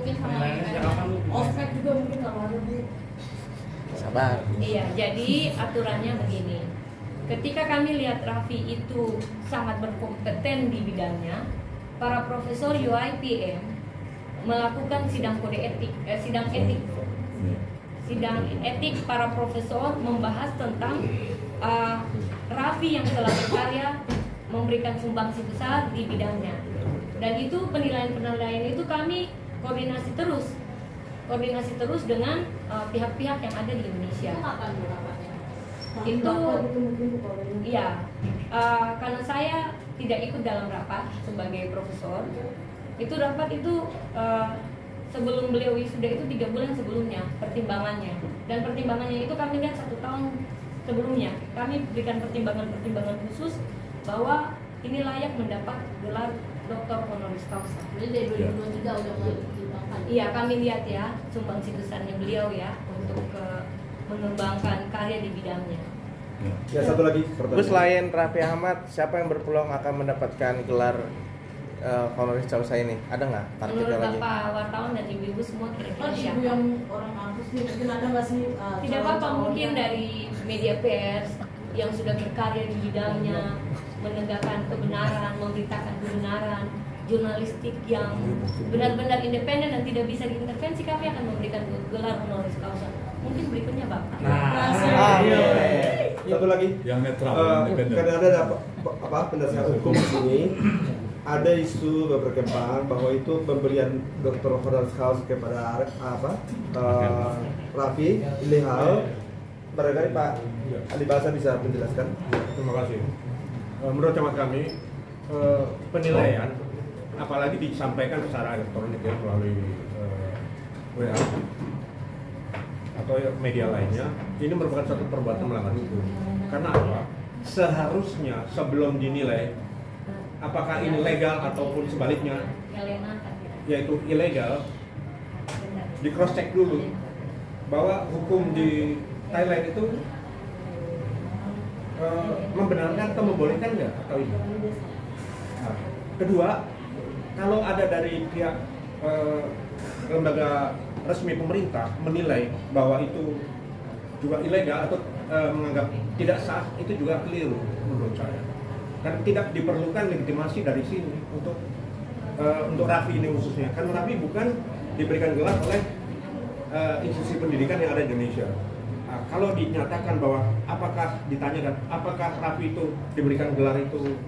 mungkin sama ospek juga mungkin kalau ada Bu. Sabar. Iya, jadi aturannya begini. Ketika kami lihat Raffi itu sangat berkompeten di bidangnya, para profesor UIPM melakukan sidang kode etik, sidang etik para profesor membahas tentang Raffi yang telah berkarya memberikan sumbangsi besar di bidangnya. Dan itu penilaian itu kami koordinasi terus dengan pihak-pihak yang ada di Indonesia. Itu kapan Bu rapatnya? Itu iya, karena saya tidak ikut dalam rapat sebagai profesor. Itu rapat itu sebelum beliau wisuda itu 3 bulan sebelumnya pertimbangannya, dan pertimbangannya itu kami lihat 1 tahun sebelumnya. Kami berikan pertimbangan khusus bahwa ini layak mendapat gelar doktor honoris causa. Jadi dari 2023 udah mulai dipertimbangkan. Iya, kami lihat ya sumbangsi besarnya beliau ya untuk mengembangkan karya di bidangnya. Ya, satu lagi. Bu, selain Raffi Ahmad, siapa yang berpeluang akan mendapatkan gelar honoris causa ini? Ada nggak targetnya Menurut lagi? Bapak wartawan dan ibu-ibu semua Kan kira-kira ibu siapa? yang orang kampus nih mungkin ada nggak sih? Tidak apa-apa, mungkin dari media pers yang sudah berkarya di bidangnya, menegakkan kebenaran, memberitakan kebenaran, jurnalistik yang benar-benar independen dan tidak bisa diintervensi, kami akan memberikan gelar honoris causa. Mungkin berikutnya Bapak. Satu lagi. Yang netral, independen. Karena ada penasihat hukum di sini, ada isu berkembang bahwa itu pemberian doktor honoris causa kepada Raffi ilegal. Barangkali Pak Ali Basa bisa menjelaskan. Terima kasih. Menurut hemat kami, penilaian apalagi disampaikan secara elektronik ya melalui WA atau media lainnya, ini merupakan satu perbuatan melanggar hukum. Karena apa? Seharusnya sebelum dinilai apakah ini legal ataupun sebaliknya, yaitu ilegal, di cross check dulu bahwa hukum di Thailand itu membenarkan atau membolehkan nggak atau ini. Nah, kedua, kalau ada dari pihak lembaga resmi pemerintah menilai bahwa itu juga ilegal atau menganggap tidak sah, itu juga keliru menurut saya. Karena tidak diperlukan legitimasi dari sini untuk Raffi ini khususnya. Karena Raffi bukan diberikan gelar oleh institusi pendidikan yang ada di Indonesia. Nah, kalau dinyatakan bahwa apakah Raffi itu diberikan gelar itu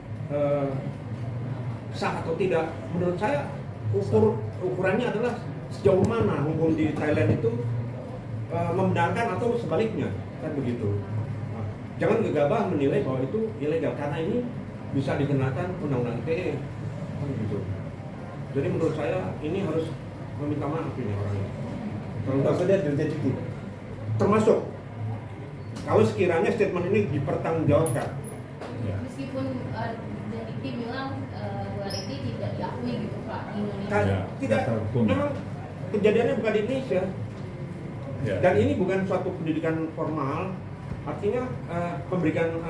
sah atau tidak, menurut saya ukurannya adalah sejauh mana hukum di Thailand itu membenarkan atau sebaliknya, kan begitu. Nah, jangan gegabah menilai bahwa itu ilegal karena ini bisa dikenakan undang-undang ITE, kan begitu. Jadi menurut saya ini harus meminta maaf ini orangnya. Maksudnya direjeki. Termasuk kalau sekiranya statement ini dipertanggungjawabkan. Meskipun Dikti bilang gelar ini tidak diakui gitu Pak di Indonesia. Kan, tidak, memang kejadiannya bukan di Indonesia. Ya. Dan ini bukan suatu pendidikan formal, artinya pemberian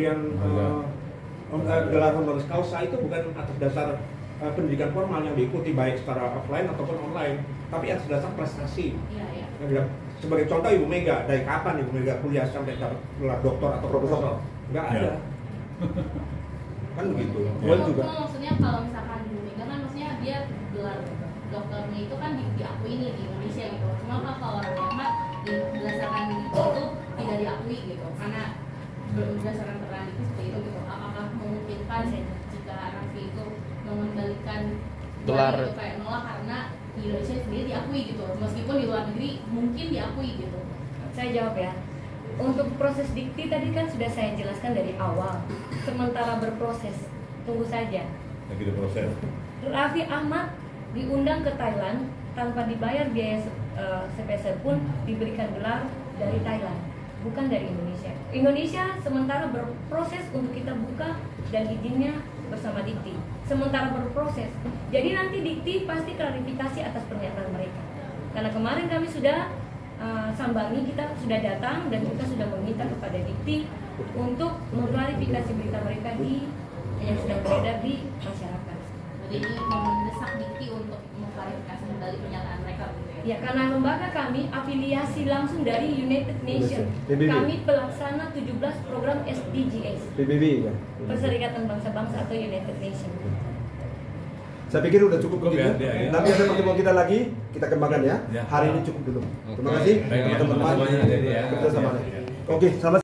gelar honoris causa itu bukan atas dasar pendidikan formal yang diikuti baik secara offline ataupun online, tapi atas dasar prestasi. Iya. Sebagai contoh Ibu Mega, dari kapan Ibu Mega kuliah sampai dapat gelar doktor atau profesor? Nggak ada. Kan begitu. Kalau juga maksudnya kalau misalkan Ibu Mega kan maksudnya dia gelar dokternya itu kan diakui nih di Indonesia gitu. Cuma kalau orang Ahmad berdasarkan itu tidak diakui gitu karena berdasarkan keterangan itu seperti itu gitu. Apakah memungkinkan jika Raffi itu mengembalikan gelar itu kayak nolak karena di Indonesia sendiri diakui gitu, meskipun di luar negeri mungkin diakui gitu. Saya jawab ya. Untuk proses dikti tadi kan sudah saya jelaskan dari awal. Sementara berproses, tunggu saja. Lagi diproses. Raffi Ahmad diundang ke Thailand tanpa dibayar biaya sepeser pun, diberikan gelar dari Thailand, bukan dari Indonesia. Indonesia sementara berproses untuk kita buka dan izinnya bersama Dikti. Sementara berproses. Jadi nanti Dikti pasti klarifikasi atas pernyataan mereka. Karena kemarin kami sudah sambangi, kita sudah datang dan kita sudah meminta kepada Dikti untuk mengklarifikasi berita mereka yang sedang beredar di masyarakat. Jadi ini mendesak Dikti untuk mengklarifikasi kembali pernyataan mereka. Ya, karena lembaga kami afiliasi langsung dari United Nations. PBB. Kami pelaksana 17 program SDGs, PBB ya. Perserikatan Bangsa-Bangsa atau United Nations. Saya pikir udah cukup Cukup begitu. ya. Nanti ada pertemuan kita lagi, kita kembangkan ya. Ya. Hari ini cukup dulu. Terima kasih Baik, ya. teman-teman Terima kasih banyak, Dedi, ya. kerjasamanya. Ya. Oke, selamat.